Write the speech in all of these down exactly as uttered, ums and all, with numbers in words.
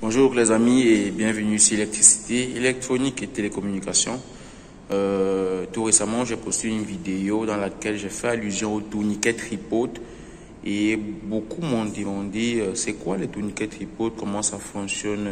Bonjour les amis et bienvenue sur Électricité, électronique et télécommunications. Euh, tout récemment, j'ai posté une vidéo dans laquelle j'ai fait allusion au tourniquet tripode et beaucoup m'ont demandé euh, c'est quoi les tourniquets tripode, comment ça fonctionne.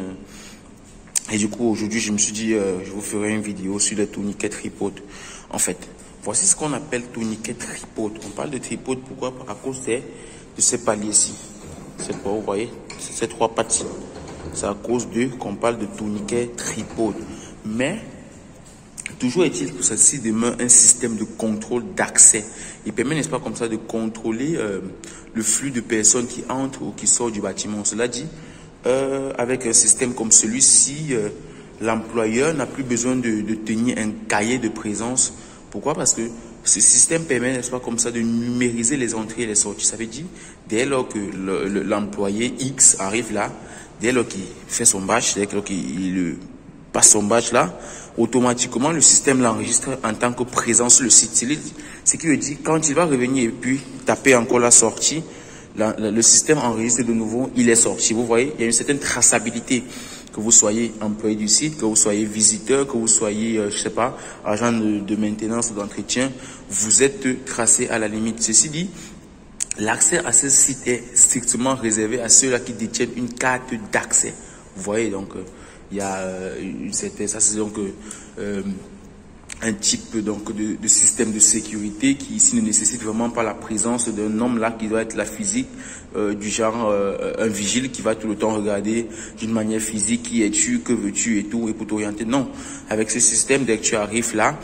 Et du coup, aujourd'hui, je me suis dit euh, je vous ferai une vidéo sur les tourniquets tripode. En fait, voici ce qu'on appelle tourniquet tripode. On parle de tripode pourquoi? À cause de ces paliers-ci. C'est quoi, vous voyez, ces trois pattes. C'est à cause de qu'on parle de tourniquet tripode. Mais toujours est-il que ceci demeure un système de contrôle d'accès. Il permet, n'est-ce pas, comme ça, de contrôler euh, le flux de personnes qui entrent ou qui sortent du bâtiment. Cela dit, euh, avec un système comme celui-ci, euh, l'employeur n'a plus besoin de, de tenir un cahier de présence. Pourquoi? Parce que ce système permet, n'est-ce pas, comme ça, de numériser les entrées et les sorties. Ça veut dire, dès lors que l'employé le, le, X arrive là, dès lors qu'il fait son badge, dès lors qu'il passe son badge là, automatiquement le système l'enregistre en tant que présence sur le site. Ce qui veut dire quand il va revenir et puis taper encore la sortie, la, la, le système enregistre de nouveau, il est sorti. Vous voyez, il y a une certaine traçabilité. Que vous soyez employé du site, que vous soyez visiteur, que vous soyez, euh, je sais pas, agent de, de maintenance ou d'entretien, vous êtes tracé à la limite. Ceci dit, l'accès à ce site est strictement réservé à ceux-là qui détiennent une carte d'accès. Vous voyez, donc, euh, il y a euh, une certaine, ça c'est donc euh, un type donc de, de système de sécurité qui ici ne nécessite vraiment pas la présence d'un homme là qui doit être la physique, euh, du genre euh, un vigile qui va tout le temps regarder d'une manière physique qui es-tu, que veux-tu et tout, et pour t'orienter. Non, avec ce système, dès que tu arrives là,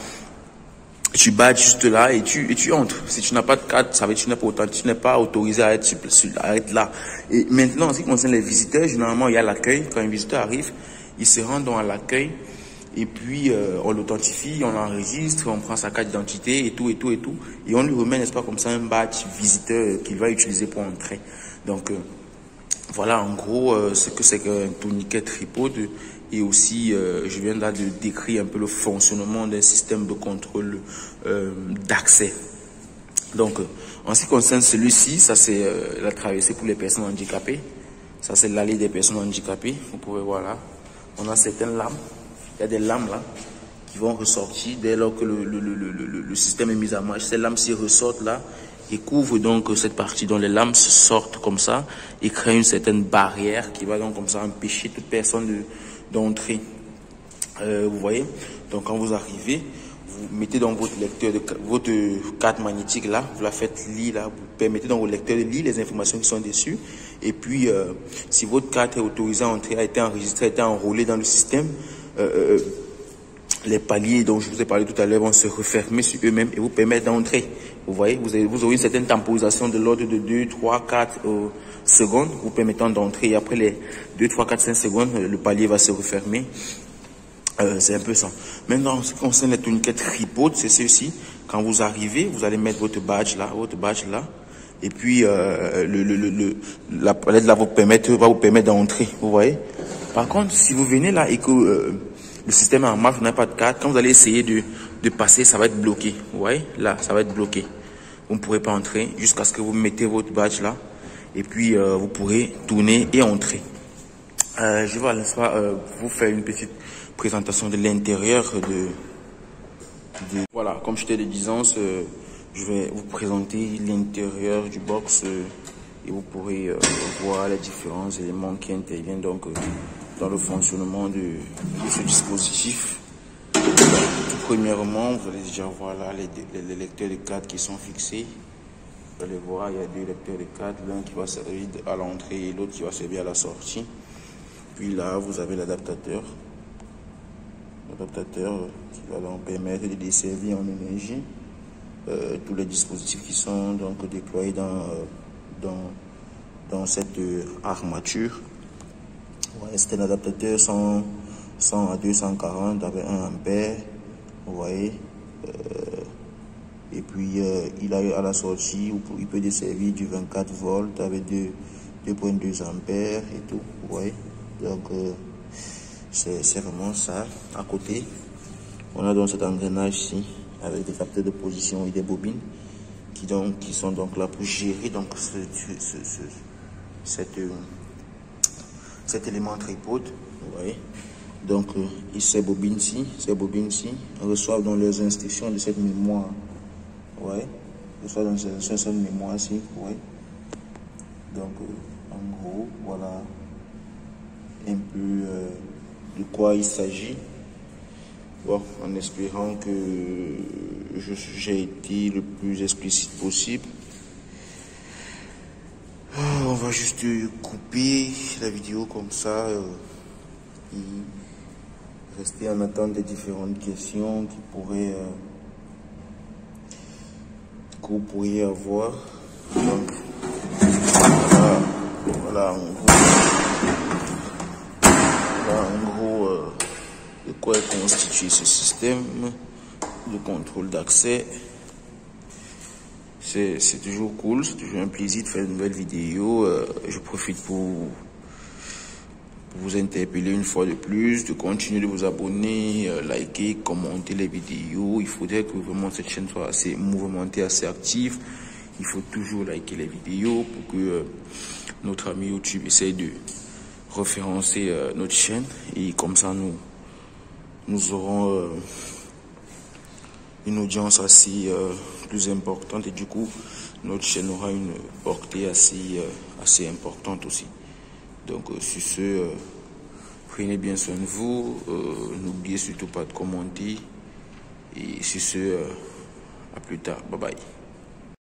tu badges juste là et tu, et tu entres. Si tu n'as pas de carte, ça veut dire que tu n'es pas autant, tu n'es pas autorisé à être, à être là. Et maintenant, en ce qui concerne les visiteurs, généralement, il y a l'accueil. Quand un visiteur arrive, il se rend donc à l'accueil et puis euh, on l'authentifie, on l'enregistre, on prend sa carte d'identité et tout, et tout, et tout. Et on lui remet, n'est-ce pas, comme ça, un badge visiteur qu'il va utiliser pour entrer. Donc, euh, voilà, en gros, euh, ce que c'est qu'un tourniquet tripode. Et aussi, euh, je viens là de décrire un peu le fonctionnement d'un système de contrôle euh, d'accès. Donc, euh, en ce qui concerne celui-ci, ça c'est euh, la traversée pour les personnes handicapées. Ça c'est l'allée des personnes handicapées. Vous pouvez voir là, on a certaines lames. Il y a des lames là qui vont ressortir dès lors que le, le, le, le, le, le système est mis à marche. Ces lames s'y ressortent là et couvrent donc cette partie dont les lames se sortent comme ça et créent une certaine barrière qui va donc comme ça empêcher toute personne de d'entrer. Euh, vous voyez, donc quand vous arrivez, vous mettez dans votre lecteur de votre carte magnétique là, vous la faites lire là, vous permettez dans votre lecteur de lire les informations qui sont dessus. Et puis, euh, si votre carte est autorisée à entrer, a été enregistrée, a été enrôlée dans le système, euh, euh, les paliers dont je vous ai parlé tout à l'heure vont se refermer sur eux-mêmes et vous permettre d'entrer. Vous voyez, vous, avez, vous aurez une certaine temporisation de l'ordre de deux, trois, quatre euh, secondes, vous permettant d'entrer. Et après les deux, trois, quatre, cinq secondes, le palier va se refermer. Euh, c'est un peu ça. Maintenant, en ce qui concerne les tourniquets tripode, c'est ceci. Quand vous arrivez, vous allez mettre votre badge là, votre badge là. Et puis, euh, le, le, le, le, la palette là vous permettre, va vous permettre d'entrer. Vous voyez. Par contre, si vous venez là et que euh, le système est en marche, vous n'avez pas de carte, quand vous allez essayer de, de passer, ça va être bloqué. Vous voyez, là, ça va être bloqué. Vous ne pourrez pas entrer jusqu'à ce que vous mettez votre badge là. Et puis, euh, vous pourrez tourner et entrer. Euh, je vais euh, vous faire une petite présentation de l'intérieur de, de... Voilà, comme je t'ai dit, euh, je vais vous présenter l'intérieur du box euh, et vous pourrez euh, voir les différents éléments qui interviennent donc euh, dans le fonctionnement de, de ce dispositif. Tout premièrement, vous allez déjà voir là les, les, les lecteurs de cartes qui sont fixés. Vous allez voir, il y a deux lecteurs de cartes, l'un qui va servir à l'entrée et l'autre qui va servir à la sortie. Puis là, vous avez l'adaptateur. L'adaptateur qui va donc permettre de desservir en énergie euh, tous les dispositifs qui sont donc déployés dans, euh, dans, dans cette euh, armature. Ouais, c'est un adaptateur cent, cent à deux cent quarante avec un ampère. Vous voyez. Euh, et puis euh, il a à la sortie, il peut desservir du vingt-quatre volts avec deux virgule deux ampères et tout. Vous voyez. Donc euh, c'est vraiment ça. À côté, on a donc cet engrenage ici avec des capteurs de position et des bobines qui, donc, qui sont donc là pour gérer donc ce, ce, ce, cette, cet élément tripode, vous voyez. Donc, euh, et ces bobines-ci, ces bobines-ci reçoivent dans leurs instructions de cette mémoire, vous voyez, reçoivent dans cette mémoire-ci, vous voyez. Donc, euh, en gros, voilà un peu euh, de quoi il s'agit. Bon, en espérant que j'ai été le plus explicite possible. On va juste couper la vidéo comme ça euh, et rester en attente des différentes questions qui pourraient euh, que vous pourriez avoir. Donc, voilà, voilà en gros, voilà, en gros euh, de quoi est constitué ce système de contrôle d'accès. C'est toujours cool, c'est toujours un plaisir de faire de nouvelles vidéos. Euh, je profite pour, pour vous interpeller une fois de plus, de continuer de vous abonner, euh, liker, commenter les vidéos. Il faudrait que vraiment cette chaîne soit assez mouvementée, assez active. Il faut toujours liker les vidéos pour que euh, notre ami YouTube essaye de référencer euh, notre chaîne. Et comme ça, nous, nous aurons euh, une audience assez euh, plus importante et du coup notre chaîne aura une portée assez euh, assez importante aussi. Donc euh, sur ce, euh, prenez bien soin de vous, euh, n'oubliez surtout pas de commenter et sur ce, euh, à plus tard, bye bye.